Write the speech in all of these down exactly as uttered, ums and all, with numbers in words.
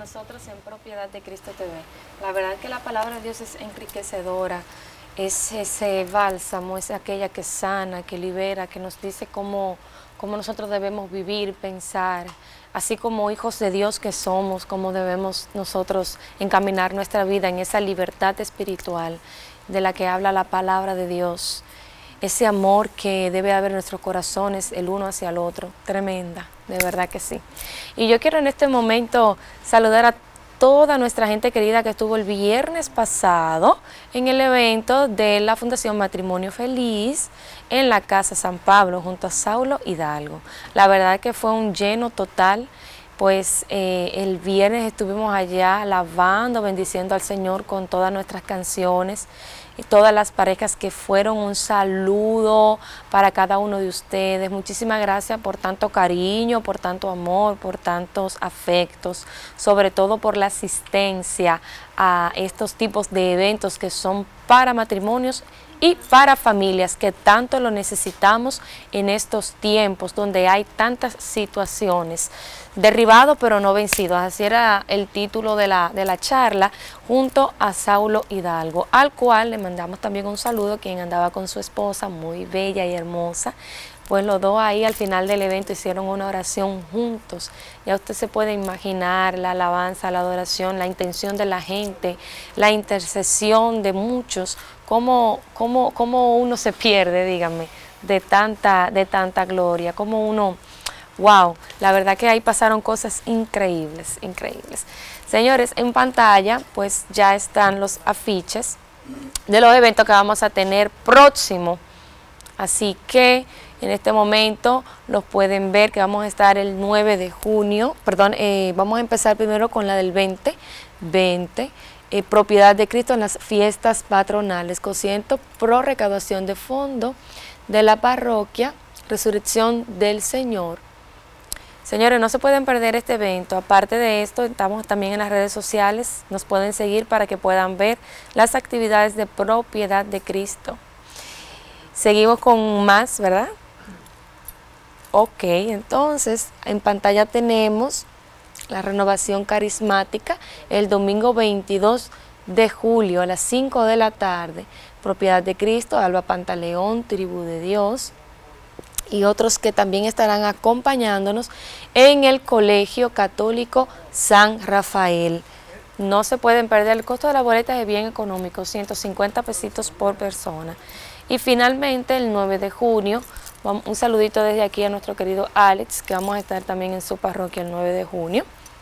nosotros en Propiedad de Cristo T V. La verdad que la palabra de Dios es enriquecedora, es ese bálsamo, es aquella que sana, que libera, que nos dice cómo, cómo nosotros debemos vivir, pensar, así como hijos de Dios que somos, cómo debemos nosotros encaminar nuestra vida en esa libertad espiritual de la que habla la palabra de Dios. Ese amor que debe haber en nuestros corazones el uno hacia el otro, tremenda, de verdad que sí. Y yo quiero en este momento saludar a toda nuestra gente querida que estuvo el viernes pasado en el evento de la Fundación Matrimonio Feliz en la Casa San Pablo junto a Saulo Hidalgo. La verdad que fue un lleno total, pues eh, el viernes estuvimos allá alabando, bendiciendo al Señor con todas nuestras canciones. Y todas las parejas que fueron, un saludo para cada uno de ustedes. Muchísimas gracias por tanto cariño, por tanto amor, por tantos afectos, sobre todo por la asistencia a estos tipos de eventos que son para matrimonios y para familias que tanto lo necesitamos en estos tiempos donde hay tantas situaciones. Derribado pero no vencido, así era el título de la, de la charla, junto a Saulo Hidalgo, al cual le mandamos también un saludo, quien andaba con su esposa, muy bella y hermosa. Pues los dos ahí al final del evento hicieron una oración juntos. Ya usted se puede imaginar la alabanza, la adoración, la intención de la gente, la intercesión de muchos, cómo, cómo, cómo uno se pierde, díganme, de tanta, de tanta gloria, cómo uno... Wow, la verdad que ahí pasaron cosas increíbles, increíbles. Señores, en pantalla pues ya están los afiches de los eventos que vamos a tener próximo. Así que en este momento los pueden ver, que vamos a estar el nueve de junio, perdón, eh, vamos a empezar primero con la del veinte, veinte, eh, Propiedad de Cristo en las fiestas patronales, cociento pro recaudación de fondo de la parroquia Resurrección del Señor. Señores, no se pueden perder este evento. Aparte de esto, estamos también en las redes sociales. Nos pueden seguir para que puedan ver las actividades de Propiedad de Cristo. Seguimos con más, ¿verdad? Ok, entonces en pantalla tenemos la renovación carismática el domingo veintidós de julio a las cinco de la tarde. Propiedad de Cristo, Alba Pantaleón, Tribu de Dios, y otros que también estarán acompañándonos en el Colegio Católico San Rafael. No se pueden perder, el costo de la boleta es bien económico, ciento cincuenta pesitos por persona. Y finalmente el nueve de junio, un saludito desde aquí a nuestro querido Alex, que vamos a estar también en su parroquia el nueve de junio.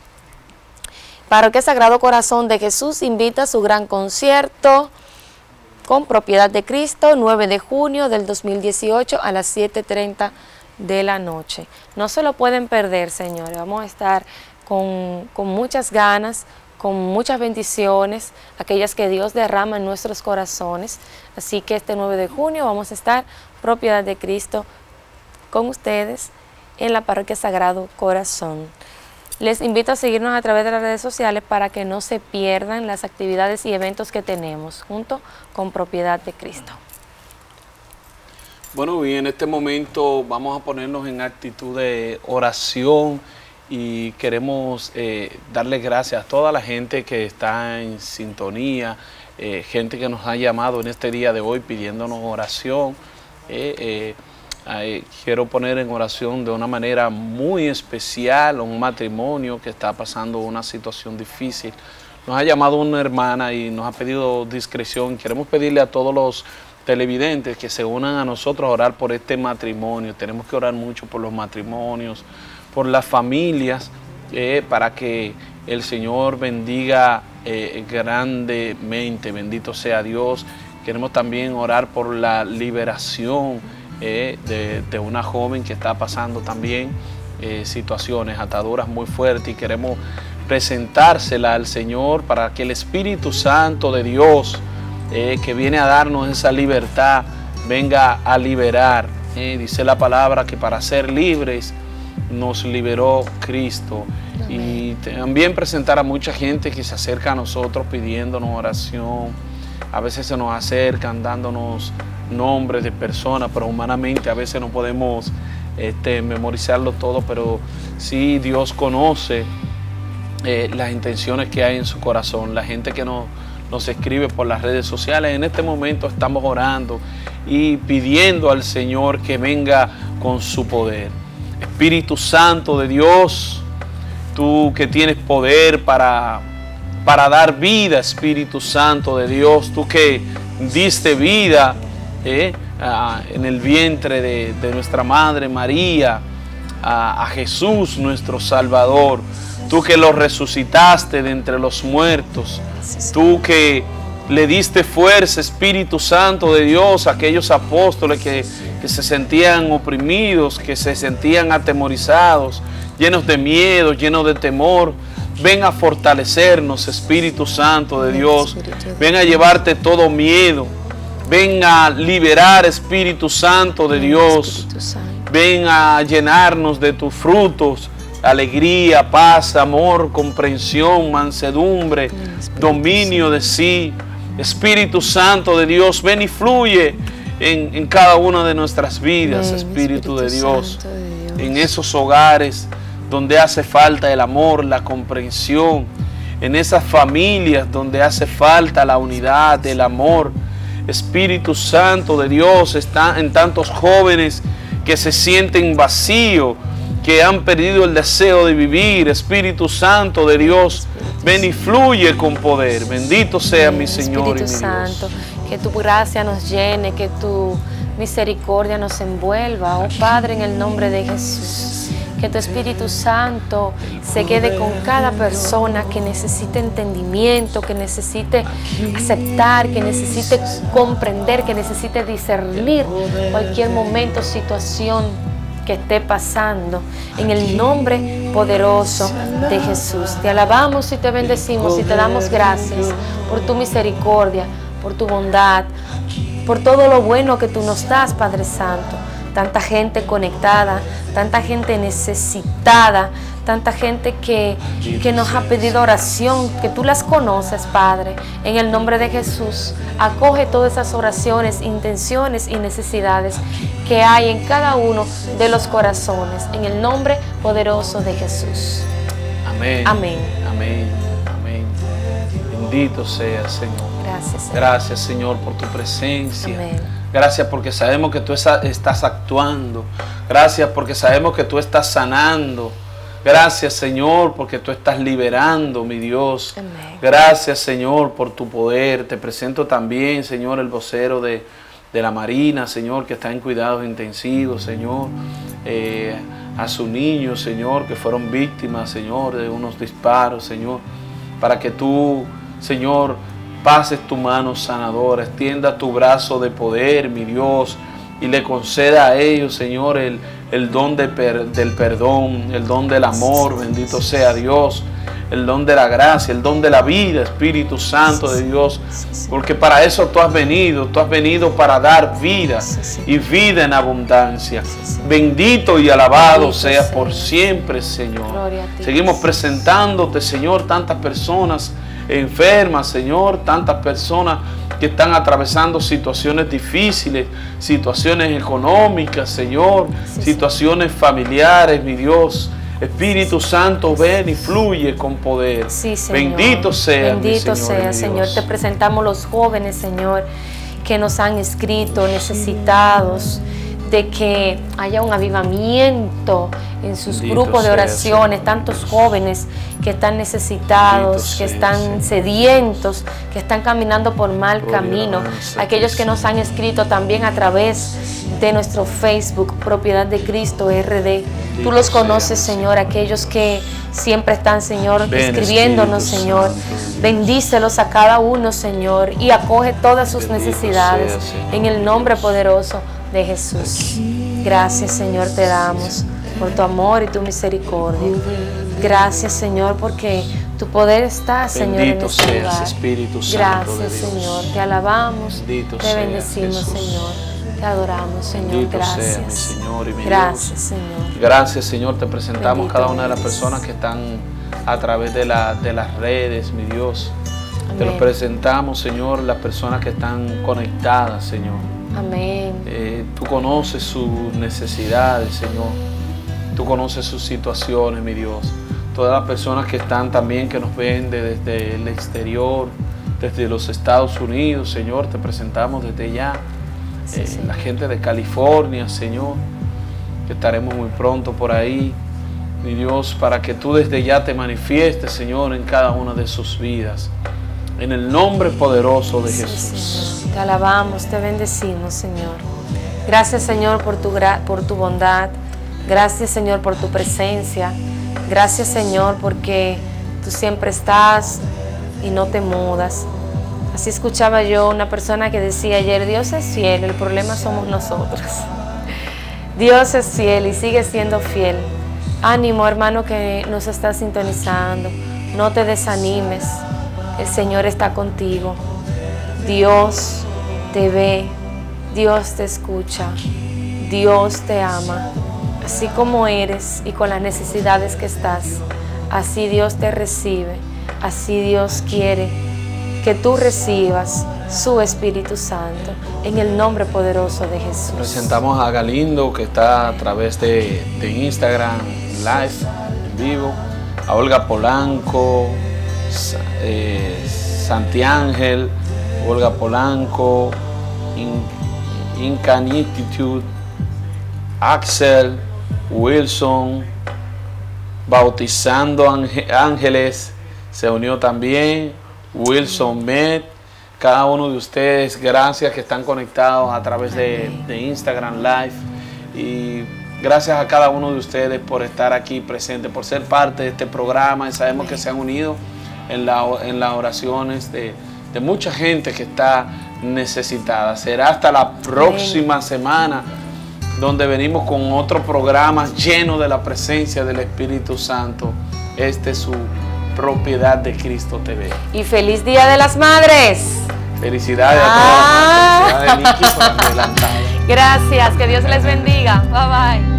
Parroquia Sagrado Corazón de Jesús invita a su gran concierto con Propiedad de Cristo, nueve de junio del dos mil dieciocho a las siete y treinta de la noche. No se lo pueden perder, señores. Vamos a estar con, con muchas ganas, con muchas bendiciones, aquellas que Dios derrama en nuestros corazones. Así que este nueve de junio vamos a estar Propiedad de Cristo con ustedes en la Parroquia Sagrado Corazón. Les invito a seguirnos a través de las redes sociales para que no se pierdan las actividades y eventos que tenemos junto con Propiedad de Cristo. Bueno, bien, en este momento vamos a ponernos en actitud de oración y queremos eh, darle gracias a toda la gente que está en sintonía, eh, gente que nos ha llamado en este día de hoy pidiéndonos oración. Eh, eh, Eh, quiero poner en oración de una manera muy especial a un matrimonio que está pasando una situación difícil. Nos ha llamado una hermana y nos ha pedido discreción. Queremos pedirle a todos los televidentes que se unan a nosotros a orar por este matrimonio. Tenemos que orar mucho por los matrimonios, por las familias, eh, para que el Señor bendiga eh, grandemente. Bendito sea Dios. Queremos también orar por la liberación Eh, de, de una joven que está pasando también eh, situaciones, ataduras muy fuertes, y queremos presentársela al Señor para que el Espíritu Santo de Dios, eh, que viene a darnos esa libertad, venga a liberar. Eh, dice la palabra que para ser libres nos liberó Cristo. Amén. Y también presentar a mucha gente que se acerca a nosotros pidiéndonos oración. A veces se nos acercan dándonos nombres de personas, pero humanamente a veces no podemos este, memorizarlo todo, pero sí Dios conoce eh, las intenciones que hay en su corazón. La gente que nos, nos escribe por las redes sociales, en este momento estamos orando y pidiendo al Señor que venga con su poder. Espíritu Santo de Dios, tú que tienes poder para, para dar vida, Espíritu Santo de Dios, tú que diste vida eh, a, en el vientre de, de nuestra Madre María, a, a Jesús nuestro Salvador, tú que lo resucitaste de entre los muertos, tú que le diste fuerza, Espíritu Santo de Dios, a aquellos apóstoles que, que se sentían oprimidos, que se sentían atemorizados, llenos de miedo, llenos de temor. Ven a fortalecernos, Espíritu Santo de Dios. Ven a llevarte todo miedo. Ven a liberar, Espíritu Santo de Dios. Ven a llenarnos de tus frutos. Alegría, paz, amor, comprensión, mansedumbre, dominio de sí. Espíritu Santo de Dios, ven y fluye en, en cada una de nuestras vidas, Espíritu de Dios. En esos hogares donde hace falta el amor, la comprensión, en esas familias donde hace falta la unidad, el amor. Espíritu Santo de Dios, está en tantos jóvenes que se sienten vacíos, que han perdido el deseo de vivir. Espíritu Santo de Dios, ven y fluye con poder. Bendito sea mi Señor y mi Dios. Espíritu Santo, que tu gracia nos llene, que tu misericordia nos envuelva. Oh Padre, en el nombre de Jesús, que tu Espíritu Santo se quede con cada persona que necesite entendimiento, que necesite aceptar, que necesite comprender, que necesite discernir cualquier momento, situación que esté pasando, en el nombre poderoso de Jesús. Te alabamos y te bendecimos y te damos gracias por tu misericordia, por tu bondad, por todo lo bueno que tú nos das, Padre Santo. Tanta gente conectada, tanta gente necesitada, tanta gente que, que nos ha pedido oración, que tú las conoces, Padre. En el nombre de Jesús, acoge todas esas oraciones, intenciones y necesidades que hay en cada uno de los corazones, en el nombre poderoso de Jesús. Amén. Amén. Amén. Amén. Bendito sea, Señor. Gracias, Señor. Gracias, Señor, por tu presencia. Amén. Gracias porque sabemos que tú estás actuando. Gracias porque sabemos que tú estás sanando. Gracias, Señor, porque tú estás liberando, mi Dios. Amén. Gracias, Señor, por tu poder. Te presento también, Señor, el vocero de, de la Marina, Señor, que está en cuidados intensivos, Señor. Eh, a sus niños, Señor, que fueron víctimas, Señor, de unos disparos, Señor. Para que tú, Señor, pases tu mano sanadora, extienda tu brazo de poder, mi Dios, y le conceda a ellos, Señor, el, el don de per, del perdón, el don del amor, bendito sea Dios, el don de la gracia, el don de la vida, Espíritu Santo de Dios, porque para eso tú has venido, tú has venido para dar vida y vida en abundancia. Bendito y alabado seas por siempre, Señor. Seguimos presentándote, Señor, tantas personas enfermas, Señor, tantas personas que están atravesando situaciones difíciles, situaciones económicas, Señor, sí, situaciones familiares, mi Dios. Espíritu Santo, ven y fluye con poder. Sí, Señor. Bendito sea, Bendito mi Señor, sea, mi Señor. Dios. Te presentamos los jóvenes, Señor, que nos han escrito, necesitados de que haya un avivamiento en sus Bendito grupos de sea, oraciones, Señor. tantos jóvenes que están necesitados, Bendito que sea, están Señor. sedientos, que están caminando por mal Gloria camino, alabanza a aquellos ti, que nos han escrito también a través de nuestro Facebook, Propiedad de Cristo R D. Tú Bendito los sea, conoces, Señor. Señor, aquellos que siempre están, Señor, Ven, escribiéndonos, Espíritu Señor. Santo. Bendícelos a cada uno, Señor, y acoge todas sus Bendito necesidades sea, Señor. en el nombre poderoso de Jesús. Gracias, Señor, te damos por tu amor y tu misericordia. Gracias, Señor, porque tu poder está, Señor, en Bendito este seas, lugar. Espíritu Santo de Gracias, Dios. Señor, te alabamos, Bendito te sea, bendecimos, Jesús. Señor, te adoramos, Señor. Bendito Gracias. sea, mi Señor y mi Gracias, Dios. Señor. Gracias, Señor. Te presentamos Bendito cada una de las eres. personas que están a través de, la, de las redes, mi Dios. Te los Amén. presentamos, Señor, las personas que están conectadas, Señor. Amén. Eh, tú conoces sus necesidades, Señor. Tú conoces sus situaciones, mi Dios. todas las personas que están también, que nos ven de- desde el exterior, desde los Estados Unidos, Señor, te presentamos desde ya. Sí, Eh, sí. la gente de California, Señor, que estaremos muy pronto por ahí. Mi Dios, para que tú desde ya te manifiestes, Señor, en cada una de sus vidas. En el nombre poderoso de Sí, Jesús. Señor. Te alabamos, te bendecimos, Señor. Gracias, Señor, por tu, gra- por tu bondad. Gracias, Señor, por tu presencia. Gracias, Señor, porque tú siempre estás y no te mudas. Así escuchaba yo una persona que decía ayer, Dios es fiel, el problema somos nosotros. Dios es fiel y sigue siendo fiel. Ánimo, hermano, que nos está sintonizando. No te desanimes. El Señor está contigo. Dios te ve. Dios te escucha. Dios te ama. Así como eres y con las necesidades que estás, así Dios te recibe. Así Dios quiere que tú recibas su Espíritu Santo en el nombre poderoso de Jesús. Presentamos a Galindo, que está a través de, de Instagram Live, en vivo. A Olga Polanco, Sa- eh, Santiángel, Olga Polanco, In- Incan Institute, Axel, Wilson, Bautizando Ángel- Ángeles, se unió también, Wilson Med, cada uno de ustedes, gracias que están conectados a través de, de Instagram Live, y gracias a cada uno de ustedes por estar aquí presente, por ser parte de este programa, y sabemos que se han unido en, la, en las oraciones de, de mucha gente que está necesitada. Será hasta la próxima semana, donde venimos con otro programa lleno de la presencia del Espíritu Santo. Este es su Propiedad de Cristo T V. Y feliz Día de las Madres. Felicidades Ah. a todas las madres. Felicidades, Nikki, por adelantado. Gracias, que Dios les bendiga. Bye bye.